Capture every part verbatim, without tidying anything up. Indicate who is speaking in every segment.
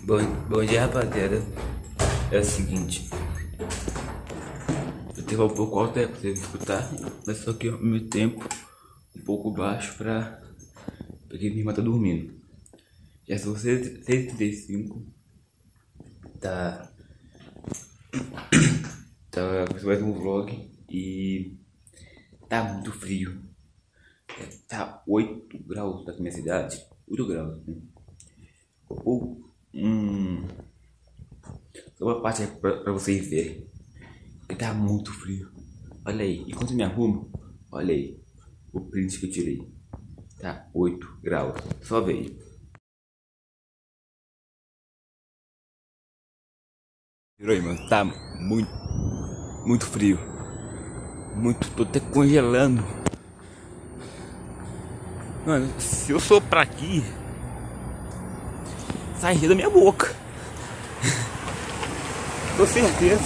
Speaker 1: Bom, bom dia, rapaziada. É o seguinte, eu tenho um pouco alto aí pra vocês escutar, mas só que ao mesmo tempo um pouco baixo pra porque minha irmã tá dormindo. Já são seis e trinta e cinco. Tá. Tá mais um vlog e tá muito frio. Tá oito graus na minha cidade. oito graus, né? Ou hum, só uma parte aí pra, pra vocês verem. Que tá muito frio. Olha aí, enquanto eu me arrumo, olha aí o print que eu tirei. Tá oito graus. Só veio. Virou aí, mano. Tá muito, muito frio. Muito, tô até congelando. Mano, se eu soprar aqui, sai da minha boca. Com certeza.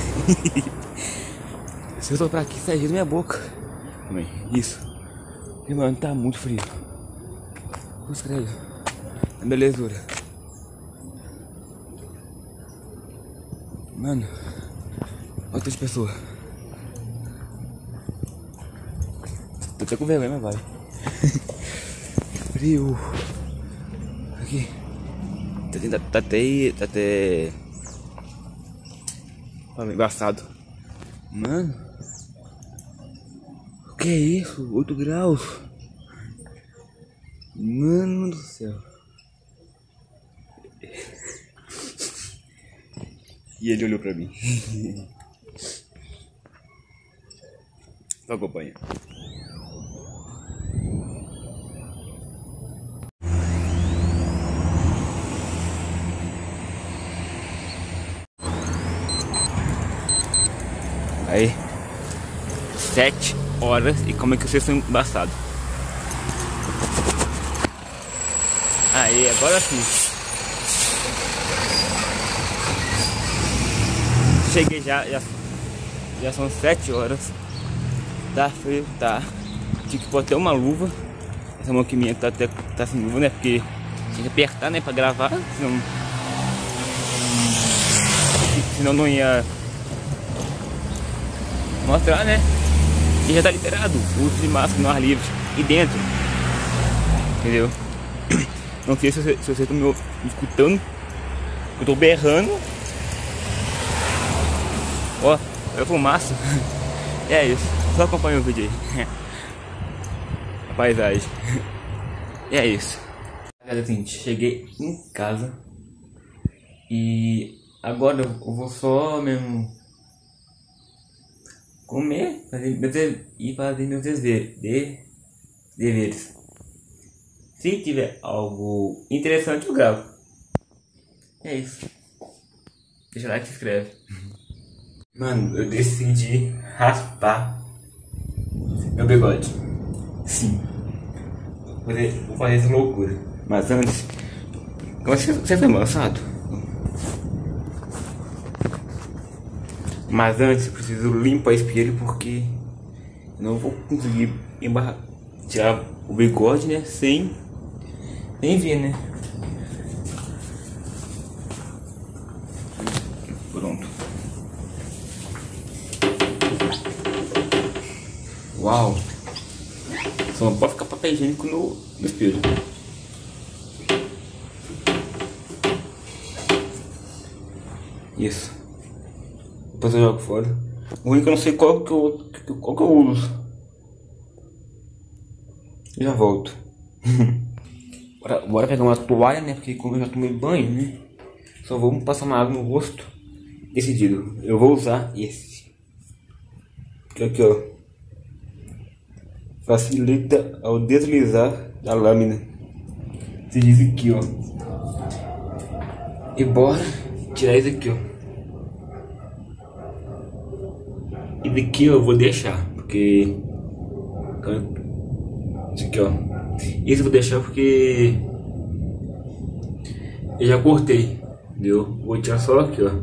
Speaker 1: Se eu soprar aqui, sai da minha boca. Isso. E, mano, tá muito frio. Nossa, credo. É belezura. Mano, olha as pessoas. Tô até com vergonha, mas vai. Frio. Aqui. Tá, tá, tá até. Tá até. Olha, embaçado. Mano. O que é isso? oito graus. Mano do céu. E ele olhou pra mim. Só acompanha. Aí, sete horas e como é que vocês são embaçados? Aí, agora sim. Cheguei já, já, já são sete horas. Tá frio, tá. Tinha que pôr até uma luva. Essa mão aqui minha tá até tá sem luva, né? Porque tinha que apertar, né? Pra gravar, senão, senão não ia mostrar, né? E já tá liberado o uso de máscara no ar livre e dentro, entendeu? Não sei se vocês estão me, me escutando. Eu tô berrando. Ó, é fumaça. É isso, só acompanha o vídeo aí. A paisagem. E é isso. Galera, seguinte, cheguei em casa e agora eu vou só mesmo comer, fazer meus de, e fazer meus deveres, de, deveres. Se tiver algo interessante eu gravo. É isso. Deixa o like e se inscreve. Mano, eu decidi raspar meu bigode. Sim. Vou fazer, vou fazer essa loucura. Mas antes, como é que você tá embaçado? Mas antes eu preciso limpar esse espelho porque eu não vou conseguir embarrar, tirar o bigode, né? Sem nem ver, né? Pronto. Uau! Só não pode ficar papel higiênico no, no espelho. Isso. Depois eu jogo fora. O único que eu não sei qual que eu, qual que eu uso. Já volto. bora, bora pegar uma toalha, né? Porque como eu já tomei banho, né? Só vou passar uma água no rosto. Decidido. Eu vou usar esse. Que aqui, ó. Facilita ao deslizar da lâmina. Se diz aqui, ó. E bora tirar isso aqui, ó. E daqui eu vou deixar, porque isso aqui, ó. Isso eu vou deixar porque eu já cortei, entendeu? Vou tirar só aqui, ó.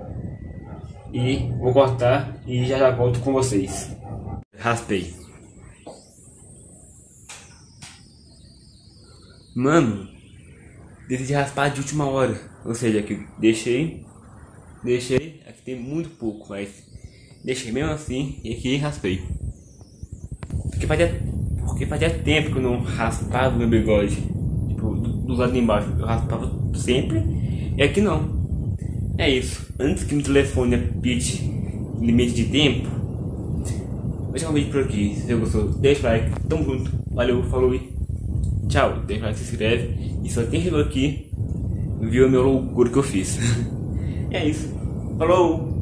Speaker 1: E vou cortar e já já volto com vocês. Raspei. Mano, decidi raspar de última hora. Ou seja, aqui deixei, deixei, aqui tem muito pouco, mas deixei mesmo assim e aqui raspei. Porque fazia, porque fazia tempo que eu não raspava meu bigode, tipo, do, do lado de embaixo, eu raspava sempre e aqui não. É isso, antes que meu telefone apite limite de tempo, vou deixar um vídeo por aqui. Se você gostou, deixa o like, tamo junto, valeu, falou e tchau. Deixa o like, se inscreve e só quem chegou aqui viu a minha loucura que eu fiz. É isso, falou!